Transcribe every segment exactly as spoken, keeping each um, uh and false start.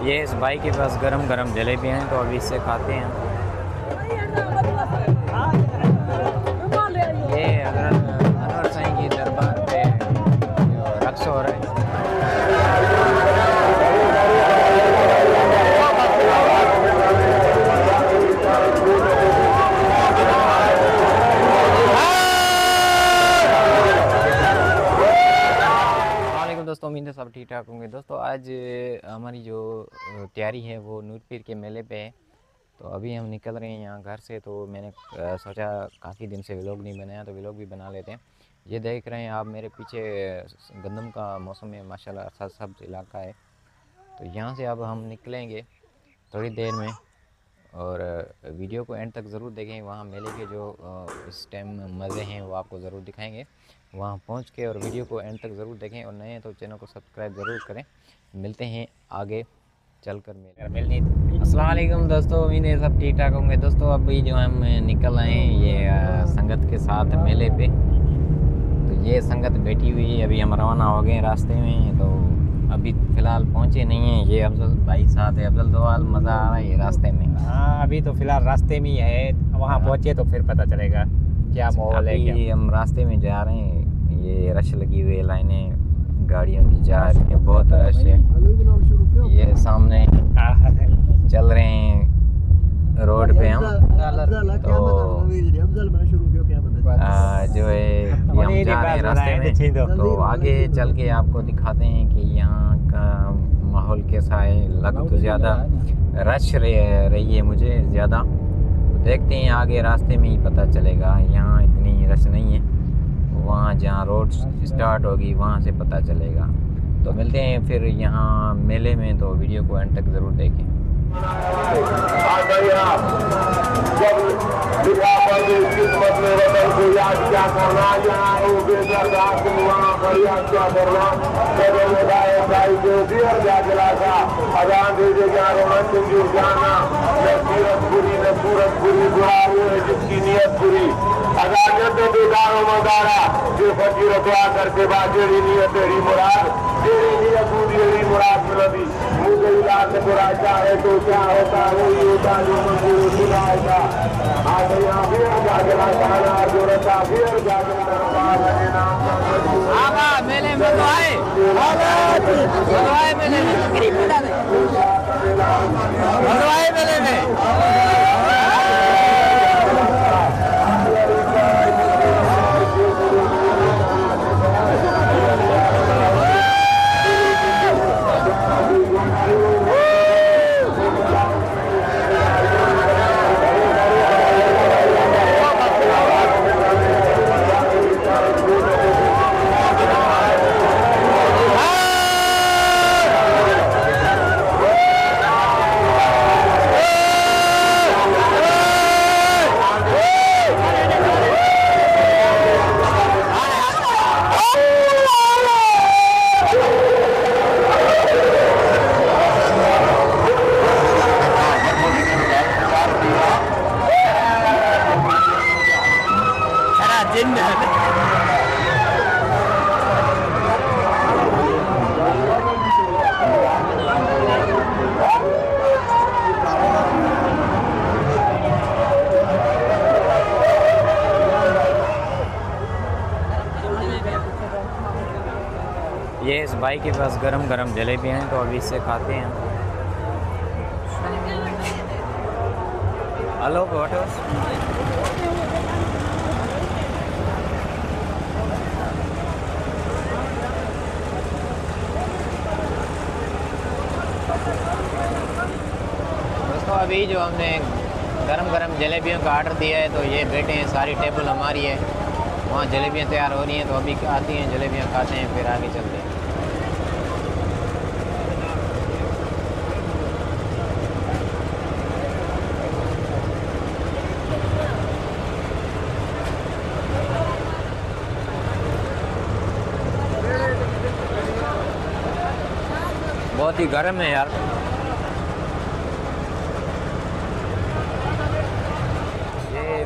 ये इस भाई के पास गरम गरम जलेबियाँ हैं तो अभी इससे खाते हैं। ये हज़रत अनवर साईं की दरबार पे जो रक्स हो रहा है। दोस्तों उम्मीद है सब ठीक ठाक होंगे। दोस्तों आज हमारी जो तैयारी है वो नूर पीर के मेले पे है, तो अभी हम निकल रहे हैं यहाँ घर से। तो मैंने सोचा काफ़ी दिन से व्लॉग नहीं बनाया तो व्लॉग भी बना लेते हैं। ये देख रहे हैं आप मेरे पीछे गंदम का मौसम है माशाल्लाह, सब सब इलाका है। तो यहाँ से अब हम निकलेंगे थोड़ी देर में और वीडियो को एंड तक ज़रूर देखें। वहाँ मेले के जो इस टाइम मज़े हैं वो आपको ज़रूर दिखाएंगे वहाँ पहुँच के, और वीडियो को एंड तक ज़रूर देखें। और नए हैं तो चैनल को सब्सक्राइब ज़रूर करें। मिलते हैं आगे चलकर मेले मिलनी। अस्सलाम वालेकुम दोस्तों, उम्मीद है सब ठीक ठाक होंगे। दोस्तों अभी जो हम निकल आए हैं ये संगत के साथ मेले पे, तो ये संगत बैठी हुई है। अभी हम रवाना हो गए रास्ते में, तो अभी फ़िलहाल पहुँचे नहीं हैं। ये अफजल भाई साथ है। अफजल दोवाल, मज़ा आ रहा है रास्ते में? हाँ अभी तो फ़िलहाल रास्ते में ही है, वहाँ पहुँचे तो फिर पता चलेगा क्या माहौल है। क्या हम रास्ते में जा रहे हैं, ये रश लगी हुई है, लाइनें गाड़ियों की जा रही है, बहुत रश है। ये सामने चल रहे हैं रोड पे हम, तो आ, जो है हम जा रहे हैं रास्ते में। तो आगे चल के आपको दिखाते हैं कि यहाँ का माहौल कैसा है। लग तो ज़्यादा रश रही है मुझे ज़्यादा, देखते हैं आगे रास्ते में ही पता चलेगा। यहाँ इतनी रश नहीं है, वहाँ जहाँ रोड स्टार्ट होगी वहाँ से पता चलेगा। तो मिलते हैं फिर यहाँ मेले में, तो वीडियो को एंड तक ज़रूर देखें। किस्मत में वतन को याद क्या करना, यहाँ हो बेदरदार वहाँ पर याद क्या करना। अजान दे दे क्या रोमांचन गिर जाना, न सीरत बुरी न सूरत बुरी, बुरा वो है जिसकी नीयत बुरी। अजान तो बेदारो मदारा जो फकीर दुआ करके बाद जेड़ी नीयत तेरी मुराद, जेड़ी नीयत पूरी तेरी मुराद मिलती। मुझे इलाज बुरा चाहे तो क्या होता वही होता जो मंजूर सुना होता। आज यहाँ फिर जागला खाना जो रखा फिर जागला आगा मेले में तो आए तो आए मेले में तो आए मेले में। ये इस भाई के पास गरम गरम जलेबियाँ हैं तो अभी इससे खाते हैं। हेलो वाटर दोस्तों, अभी जो हमने गरम गरम जलेबियों का आर्डर दिया है तो ये बैठे हैं, सारी टेबल हमारी है, वहाँ जलेबियाँ तैयार हो रही हैं। तो अभी आती हैं जलेबियाँ खाते हैं, फिर आगे चलते हैं। बहुत ही गर्म है यार। ये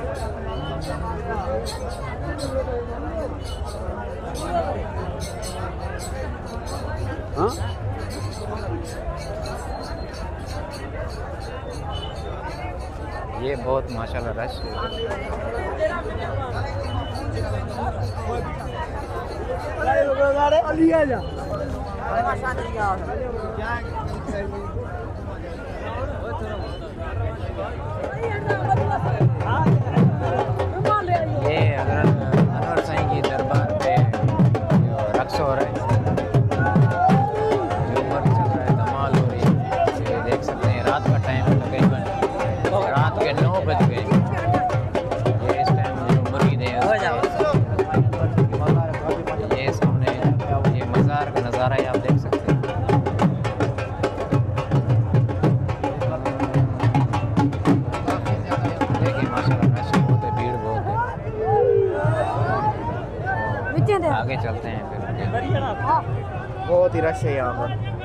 हाँ ये बहुत माशाल्लाह रश ये अगर अनवर साईं की दरबार पे जो रक्स हो रहा है, झूमर चल रहा है, धमाल हो रही है, ये देख सकते हैं। रात का टाइम है, तकरीबन रात के नौ बज गए। ये इस टाइम जो मुरीद है ये सामने ये मज़ार का नज़ारा है, आप देख सकते हैं। देखिए माशाल्लाह रश बहुत है, भीड़ बहुत है। आगे चलते हैं फिर। बहुत ही रश है यहाँ पर।